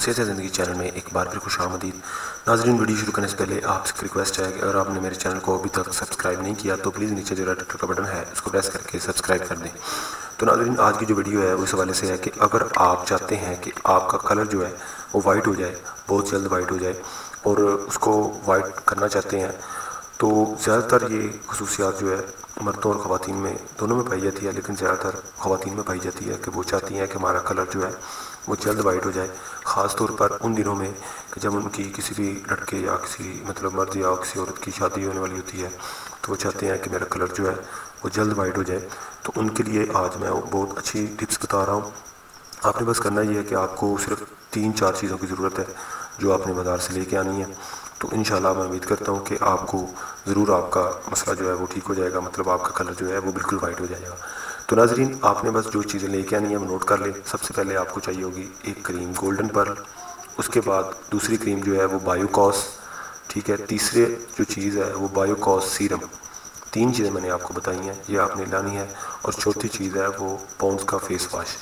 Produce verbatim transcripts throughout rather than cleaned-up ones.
सेहत ज़िंदगी चैनल में एक बार फिर खुश आमदीद। नाज़रीन, वीडियो शुरू करने से पहले आपसे रिक्वेस्ट है कि अगर आपने मेरे चैनल को अभी तक सब्सक्राइब नहीं किया तो प्लीज़ नीचे जो रेड कलर का बटन है उसको प्रेस करके सब्सक्राइब कर दें। तो नाज़रीन, आज की जो वीडियो है वो इस हवाले से है कि अगर आप चाहते हैं कि आपका कलर जो है वो वाइट हो जाए, बहुत जल्द वाइट हो जाए और उसको वाइट करना चाहते हैं, तो ज़्यादातर ये खसूसियात जो है मर्दों और ख़वातीन में दोनों में पाई जाती है, लेकिन ज़्यादातर ख़वातीन में पाई जाती है कि वो चाहती हैं कि हमारा कलर जो है वो जल्द वाइट हो जाए। ख़ास तौर पर उन दिनों में कि जब उनकी किसी भी लड़के या किसी मतलब मर्द या किसी औरत की शादी होने वाली होती है, तो वो चाहते हैं कि मेरा कलर जो है वो जल्द वाइट हो जाए। तो उनके लिए आज मैं बहुत अच्छी टिप्स बता रहा हूँ। आपने बस करना ये है कि आपको सिर्फ तीन चार चीज़ों की ज़रूरत है जो आपने बाज़ार से लेके आनी है। तो इंशाल्लाह मैं उम्मीद करता हूँ कि आपको ज़रूर आपका मसला जो है वो ठीक हो जाएगा, मतलब आपका कलर जो है वो बिल्कुल वाइट हो जाएगा। तो नाज़रीन, आपने बस जो चीज़ें लेके आनी है वो नोट कर लें। सबसे पहले आपको चाहिए होगी एक क्रीम गोल्डन पर्ल, उसके बाद दूसरी क्रीम जो है वो बायोकॉस, ठीक है। तीसरे जो चीज़ है वो बायोकॉस सीरम। तीन चीज़ें मैंने आपको बताई हैं, ये आपने लानी है। और चौथी चीज़ है वो पॉन्ड्स का फेस वाश।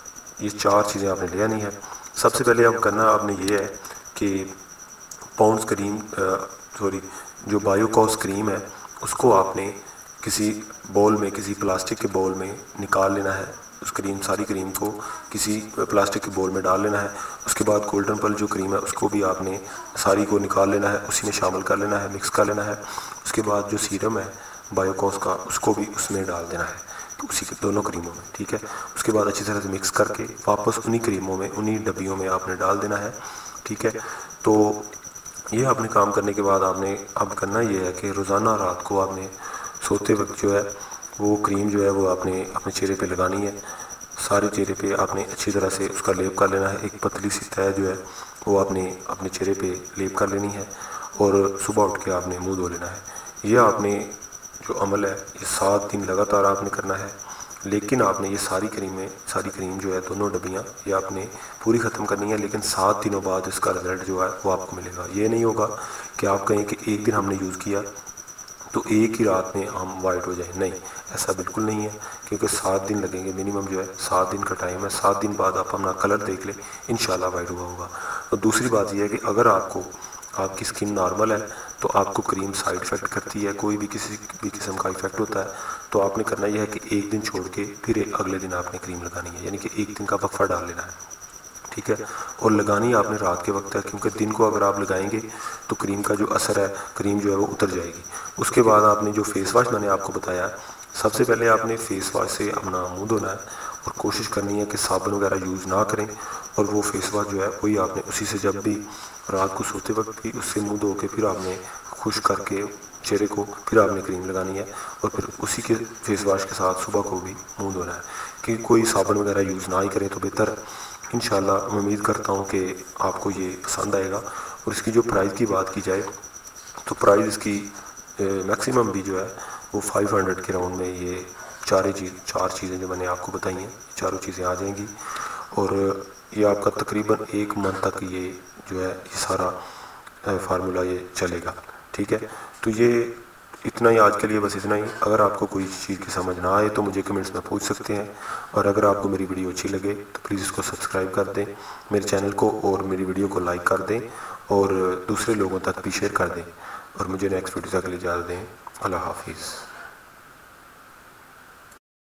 ये चार चीज़ें आपने ले आनी है। सबसे पहले अब करना आपने ये है कि पॉन्ड्स क्रीम सॉरी जो बायोकॉस क्रीम है उसको आपने किसी बोल में, किसी प्लास्टिक के बोल में निकाल लेना है। उस क्रीम सारी क्रीम को किसी प्लास्टिक के बोल में डाल लेना है। उसके बाद गोल्डन पर्ल जो क्रीम है उसको भी आपने सारी को निकाल लेना है, उसी में शामिल कर लेना है, मिक्स कर लेना है। उसके बाद जो सीरम है बायोकॉस का उसको भी उसमें डाल देना है, तो उसी के दोनों क्रीमों में, ठीक है। उसके बाद अच्छी तरह से मिक्स करके वापस उन्हीं क्रीमों में, उन्हीं डब्बियों में आपने डाल देना है, ठीक है। तो ये आपने काम करने के बाद आपने अब करना ये है कि रोज़ाना रात को आपने सोते वक्त जो है वो क्रीम जो है वो आपने अपने चेहरे पे लगानी है। सारे चेहरे पे आपने अच्छी तरह से उसका लेप कर लेना है। एक पतली सी तह जो है वो आपने अपने चेहरे पे लेप कर लेनी है और सुबह उठ के आपने मुंह धो लेना है। ये आपने जो अमल है ये सात दिन लगातार आपने करना है। लेकिन आपने ये सारी क्रीमें सारी क्रीम जो है दोनों डब्बियाँ ये आपने पूरी ख़त्म करनी है, लेकिन सात दिनों बाद इसका रिज़ल्ट जो है वो आपको मिलेगा। ये नहीं होगा कि आप कहें कि एक दिन हमने यूज़ किया तो एक ही रात में हम वाइट हो जाए, नहीं, ऐसा बिल्कुल नहीं है, क्योंकि सात दिन लगेंगे मिनिमम जो है, सात दिन का टाइम है। सात दिन बाद आप अपना कलर देख लें, इंशाल्लाह वाइट हुआ होगा। और दूसरी बात यह है कि अगर आपको आपकी स्किन नॉर्मल है तो आपको क्रीम साइड इफ़ेक्ट करती है, कोई भी किसी भी किस्म का इफेक्ट होता है, तो आपने करना यह है कि एक दिन छोड़ के फिर अगले दिन आपने क्रीम लगानी है, यानी कि एक दिन का वक्फा डाल लेना है, ठीक है। और लगानी आपने रात के वक्त है, क्योंकि दिन को अगर आप लगाएंगे तो क्रीम का जो असर है, क्रीम जो है वो उतर जाएगी। उसके बाद आपने जो फेस वाश मैंने आपको बताया, सबसे पहले आपने फेस वाश से अपना मुंह धोना है और कोशिश करनी है कि साबुन वगैरह यूज़ ना करें। और वो फेस वाश जो है वही आपने उसी से जब भी रात को सोते वक्त भी उससे मुंह धो के फिर आपने खुश करके चेहरे को फिर आपने क्रीम लगानी है और फिर उसी के फेस वाश के साथ सुबह को भी मुंह धोना है। कि कोई साबुन वगैरह यूज़ ना ही करें तो बेहतर है। इंशाल्लाह मैं उम्मीद करता हूँ कि आपको ये पसंद आएगा। और इसकी जो प्राइस की बात की जाए तो प्राइस इसकी मैक्सिमम भी जो है वो फाइव हंड्रेड के राउंड में ये चार चीज़ चार चीज़ें जो मैंने आपको बताई हैं चारों चीज़ें आ जाएंगी। और ये आपका तकरीबन एक मंथ तक ये जो है ये सारा फार्मूला ये चलेगा, ठीक है। तो ये इतना ही आज के लिए, बस इतना ही। अगर आपको कोई चीज़ की समझ ना आए तो मुझे कमेंट्स में पूछ सकते हैं। और अगर आपको मेरी वीडियो अच्छी लगे तो प्लीज़ इसको सब्सक्राइब कर दें मेरे चैनल को, और मेरी वीडियो को लाइक कर दें और दूसरे लोगों तक भी शेयर कर दें। और मुझे नेक्स्ट वीडियो तक के लिए इजाज़त दें। अल्लाह हाफिज़।